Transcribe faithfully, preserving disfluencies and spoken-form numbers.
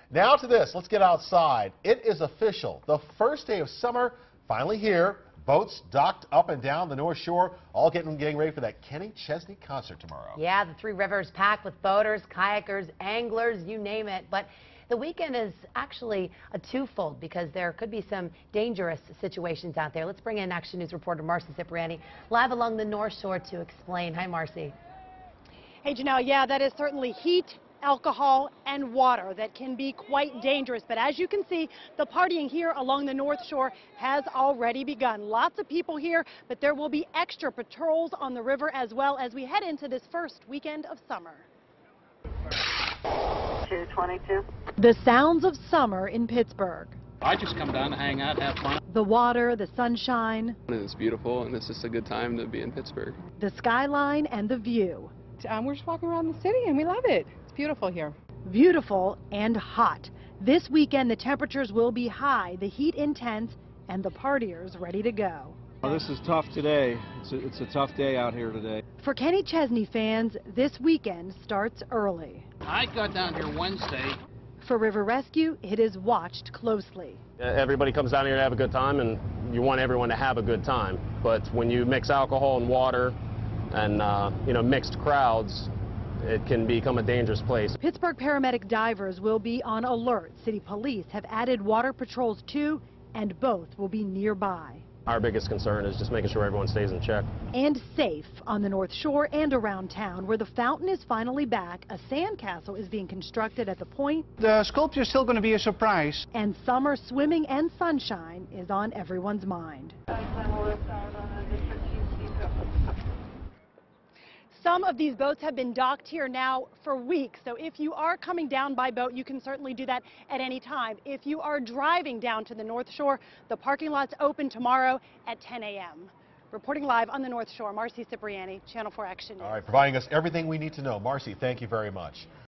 Now to this, let's get outside. It is official. The first day of summer finally here. Boats docked up and down the North Shore, all getting getting ready for that Kenny Chesney concert tomorrow. Yeah, the three rivers packed with boaters, kayakers, anglers, you name it. But the weekend is actually a twofold because there could be some dangerous situations out there. Let's bring in Action News reporter Marcy Cipriani live along the North Shore to explain. Hi, Marcy. Hey, Janelle, yeah, that is certainly heat, alcohol, and water that can be quite dangerous. But as you can see, the partying here along the North Shore has already begun. Lots of people here, but there will be extra patrols on the river as well as we head into this first weekend of summer. two twenty-two. The sounds of summer in Pittsburgh. I just come down to hang out, have fun. The water, the sunshine. It's beautiful, and it's just a good time to be in Pittsburgh. The skyline and the view. Um, we're just walking around the city, and we love it. It's beautiful here. Beautiful and hot. This weekend, the temperatures will be high, the heat intense, and the partiers ready to go. Oh, this is tough today. It's a, it's a tough day out here today. For Kenny Chesney fans, this weekend starts early. I got down here Wednesday. For River Rescue, it is watched closely. Everybody comes down here to have a good time, and you want everyone to have a good time. But when you mix alcohol and water and, uh, you know, mixed crowds, it can become a dangerous place. Pittsburgh paramedic divers will be on alert. City police have added water patrols too, and both will be nearby. Our biggest concern is just making sure everyone stays in check. And safe on the North Shore and around town, where the fountain is finally back. A sandcastle is being constructed at the point. The sculpture is still going to be a surprise. And summer swimming and sunshine is on everyone's mind. Some of these boats have been docked here now for weeks, so if you are coming down by boat, you can certainly do that at any time. If you are driving down to the North Shore, the parking lot's open tomorrow at ten A M Reporting live on the North Shore, Marcy Cipriani, Channel four Action News. All right, providing us everything we need to know. Marcy, thank you very much.